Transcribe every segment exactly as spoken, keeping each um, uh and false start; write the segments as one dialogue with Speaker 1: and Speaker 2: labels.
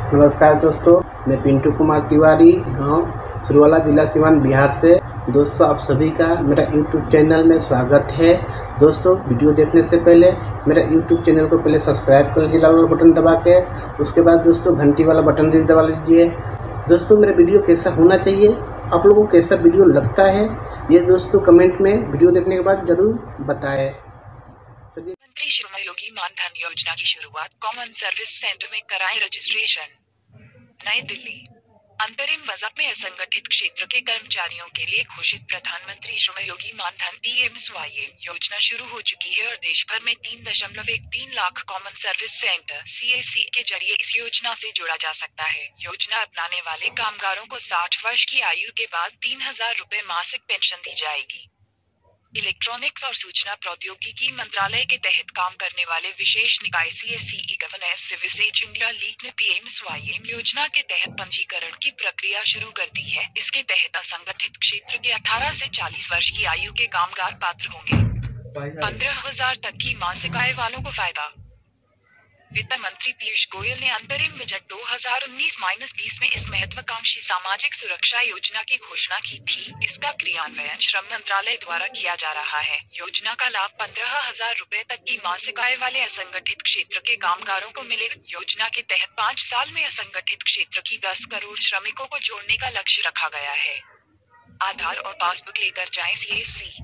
Speaker 1: नमस्कार दोस्तों, मैं पिंटू कुमार तिवारी गाँव सुरवाला, जिला सिवान, बिहार से। दोस्तों, आप सभी का मेरा यूट्यूब चैनल में स्वागत है। दोस्तों, वीडियो देखने से पहले मेरा यूट्यूब चैनल को पहले सब्सक्राइब कर लीजिए लाल वाला बटन दबा के। उसके बाद दोस्तों घंटी वाला बटन भी दबा लीजिए। दोस्तों, मेरा वीडियो कैसा होना चाहिए, आप लोगों को कैसा वीडियो लगता है, ये दोस्तों कमेंट में वीडियो देखने के बाद जरूर बताएं।
Speaker 2: मंत्री श्रम योगी मानधन योजना की शुरुआत कॉमन सर्विस सेंटर में कराएं रजिस्ट्रेशन। नई दिल्ली। अंतरिम बजट में असंगठित क्षेत्र के कर्मचारियों के लिए घोषित प्रधानमंत्री श्रम योगी मानधन पी एम योजना शुरू हो चुकी है और देश भर में तीन दशमलव एक तीन lakh common service centre C S C के जरिए इस योजना से जोड़ा जा सकता है। योजना अपनाने वाले कामगारों को साठ वर्ष की आयु के बाद तीन हजार रूपए मासिक पेंशन दी जाएगी। इलेक्ट्रॉनिक्स और सूचना प्रौद्योगिकी मंत्रालय के तहत काम करने वाले विशेष निकाय C S C governance services India league ने पी एम योजना के तहत पंजीकरण की प्रक्रिया शुरू कर दी है। इसके तहत असंगठित क्षेत्र के अठारह से चालीस वर्ष की आयु के कामगार पात्र होंगे। पंद्रह हजार तक की मासिक आय वालों को फायदा। वित्त मंत्री पीयूष गोयल ने अंतरिम बजट दो हज़ार उन्नीस बीस में इस महत्वाकांक्षी सामाजिक सुरक्षा योजना की घोषणा की थी। इसका क्रियान्वयन श्रम मंत्रालय द्वारा किया जा रहा है। योजना का लाभ पंद्रह हजार रूपए तक की मासिक आय वाले असंगठित क्षेत्र के कामगारों को मिलेगा। योजना के तहत पाँच साल में असंगठित क्षेत्र की दस करोड़ श्रमिकों को जोड़ने का लक्ष्य रखा गया है। आधार और पासबुक लेकर जाएं सी एस सी।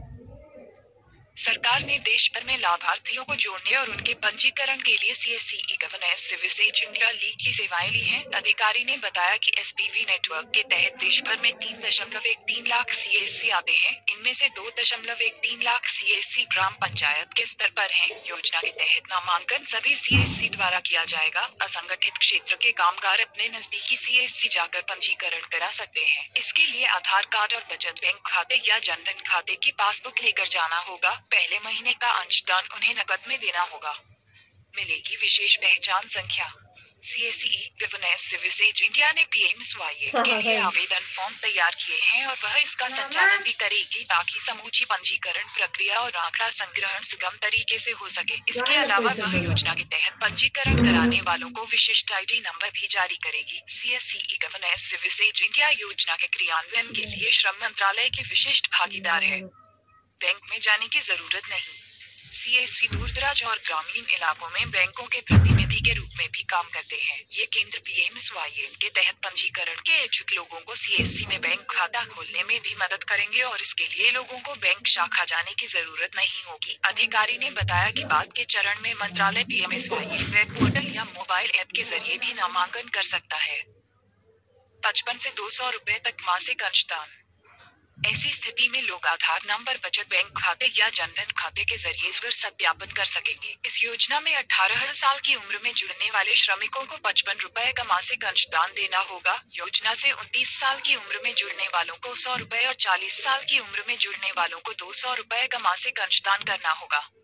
Speaker 2: सरकार ने देश भर में लाभार्थियों को जोड़ने और उनके पंजीकरण के लिए C S C governance services India league की सेवाएं ली हैं। अधिकारी ने बताया कि एस पी वी नेटवर्क के तहत देश भर में तीन दशमलव एक तीन लाख सी एस सी आते हैं। इनमें से दो दशमलव एक तीन लाख सी एस सी ग्राम पंचायत के स्तर पर हैं। योजना के तहत नामांकन सभी सी एस सी द्वारा किया जाएगा। असंगठित क्षेत्र के कामगार अपने नजदीकी सी एस सी जाकर पंजीकरण करा सकते हैं। इसके लिए आधार कार्ड और बचत बैंक खाते या जनधन खाते की पासबुक लेकर जाना होगा। पहले महीने का अंशदान उन्हें नकद में देना होगा। मिलेगी विशेष पहचान संख्या। C S C governance services India ने पी एम के लिए आवेदन फॉर्म तैयार किए हैं और वह इसका संचालन भी करेगी ताकि समूची पंजीकरण प्रक्रिया और आंकड़ा संग्रहण सुगम तरीके से हो सके। इसके अलावा वह योजना के तहत पंजीकरण कराने वालों को विशिष्ट आई डी नंबर भी जारी करेगी। C S C governance services India योजना के क्रियान्वयन के लिए श्रम मंत्रालय के विशिष्ट भागीदार है। बैंक में जाने की जरूरत नहीं। सी एस सी दूरदराज और ग्रामीण इलाकों में बैंकों के प्रतिनिधि के रूप में भी काम करते हैं। ये केंद्र पी एम के तहत पंजीकरण के इच्छुक लोगों को सी एस सी में बैंक खाता खोलने में भी मदद करेंगे और इसके लिए लोगों को बैंक शाखा जाने की जरूरत नहीं होगी। अधिकारी ने बताया कि बाद के चरण में मंत्रालय पी एम वेब पोर्टल या मोबाइल ऐप के जरिए भी नामांकन कर सकता है। पचपन से दो सौ रूपए तक मासिक अंशदान। ऐसी स्थिति में लोग आधार नंबर, बचत बैंक खाते या जनधन खाते के जरिए इसका सत्यापन कर सकेंगे। इस योजना में अठारह साल की उम्र में जुड़ने वाले श्रमिकों को पचपन रुपए का मासिक अंशदान देना होगा। योजना से उनतीस साल की उम्र में जुड़ने वालों को सौ रुपए और चालीस साल की उम्र में जुड़ने वालों को दो सौ रुपए का मासिक अंशदान करना होगा।